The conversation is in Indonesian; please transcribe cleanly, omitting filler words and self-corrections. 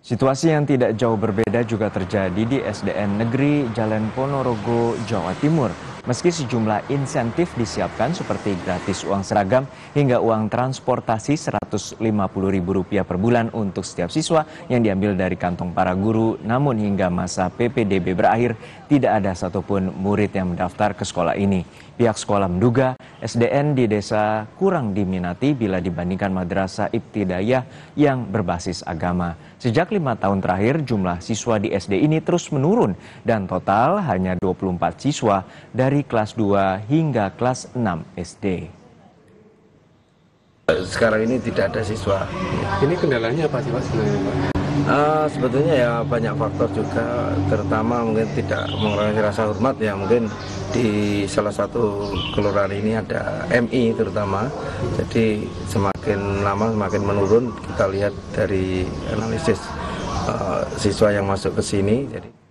Situasi yang tidak jauh berbeda juga terjadi di SDN Negeri Jalan Ponorogo, Jawa Timur. Meski sejumlah insentif disiapkan seperti gratis uang seragam hingga uang transportasi Rp150.000 per bulan untuk setiap siswa yang diambil dari kantong para guru, namun hingga masa PPDB berakhir tidak ada satupun murid yang mendaftar ke sekolah ini. Pihak sekolah menduga SDN di desa kurang diminati bila dibandingkan madrasah ibtidaiyah yang berbasis agama. Sejak 5 tahun terakhir, jumlah siswa di SD ini terus menurun dan total hanya 24 siswa dari kelas 2 hingga kelas 6 SD. Sekarang ini tidak ada siswa. Ini kendalanya apa sih Pak sebenarnya Pak? Sebetulnya ya banyak faktor juga, terutama mungkin tidak mengurangi rasa hormat ya, mungkin di salah satu kelurahan ini ada MI terutama, jadi semakin lama semakin menurun. Kita lihat dari analisis siswa yang masuk ke sini. Jadi